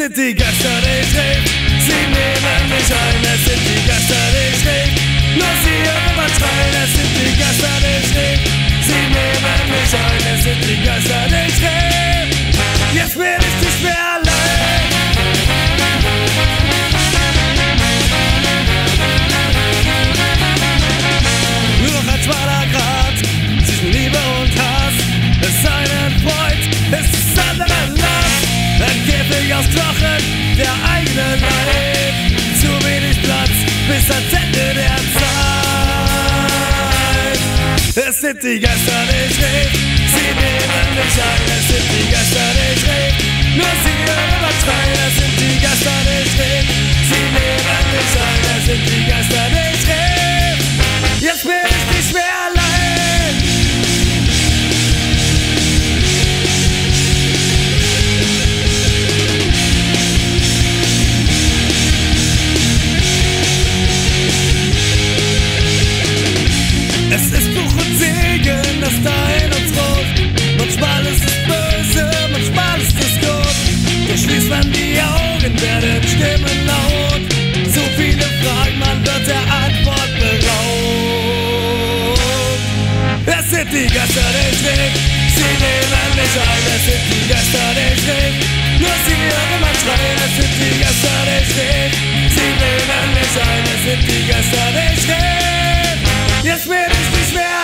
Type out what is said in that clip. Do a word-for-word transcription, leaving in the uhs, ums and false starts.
sind die Geister, die ich rief. Sie nehmen mich ein, es sind die Geister, die ich rief. Nur sie übertreiben, es sind die Geister, die ich rief. Sie nehmen mich ein, es sind die Geister, die ich rief. Jetzt bin ich nicht mehr allein. Nur noch ein schmaler Grat zwischen Liebe und Hass. Es ist einen Freund, es ist anderen Last. Ein Käfig aus Knochen, der eigene Leib. Zu wenig Platz bis ans Ende der Zeit. Es sind die Geister, die ich rief. Sie nehmen mich ein, es sind die Geister, die ich rief. Nur sie übertreiben, es sind die Geister, die ich rief. Sie nehmen mich ein, es sind die Geister, die ich rief. Jetzt bin ich nicht mehr allein. Es ist Fluch und Segen, das da in uns ruht. Manchmal ist es böse, manchmal ist es gut. Doch schließt man die Augen, werden Stimmen laut. So viele Fragen, man wird der Antwort beraubt. Es sind die Geister, die ich rief. Sie nehmen mich ein, es sind die Geister, die ich rief. Nur sie hören mal schreien, es sind die Geister, die ich rief. Sie nehmen mich ein, es sind die Geister, die ich rief. Jetzt bin ich nicht mehr